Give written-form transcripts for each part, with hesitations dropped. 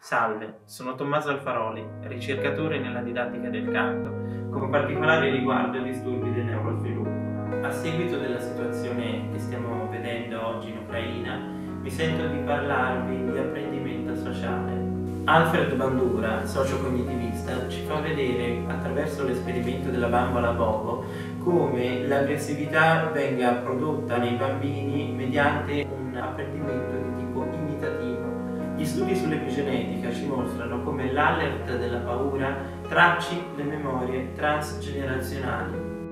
Salve, sono Tommaso Alfaroli, ricercatore nella didattica del canto, con particolare riguardo ai disturbi del neurosviluppo. A seguito della situazione che stiamo vedendo oggi in Ucraina, mi sento di parlarvi di apprendimento sociale. Alfred Bandura, socio-cognitivista, ci fa vedere attraverso l'esperimento della bambola Bobo come l'aggressività venga prodotta nei bambini mediante un apprendimento di tipo imitativo. Gli studi sull'epigenetica ci mostrano come l'alert della paura tracci le memorie transgenerazionali.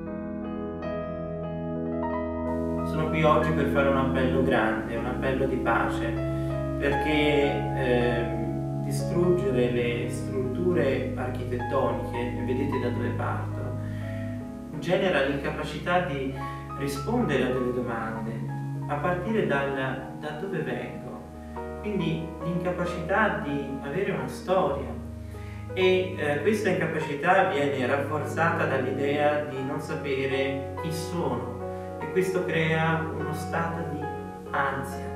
Sono qui oggi per fare un appello grande, un appello di pace, perché distruggere le strutture architettoniche, e vedete da dove parto, genera l'incapacità di rispondere a delle domande, a partire da dove vengo. Quindi l'incapacità di avere una storia e questa incapacità viene rafforzata dall'idea di non sapere chi sono e questo crea uno stato di ansia.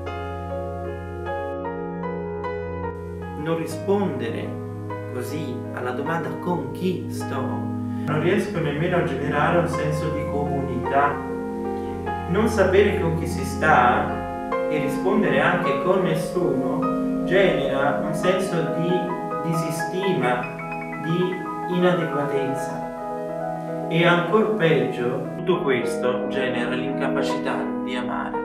Non rispondere così alla domanda con chi sto, non riesco nemmeno a generare un senso di comunità. Non sapere con chi si sta e rispondere anche con nessuno genera un senso di disistima, di inadeguatezza e ancor peggio tutto questo genera l'incapacità di amare.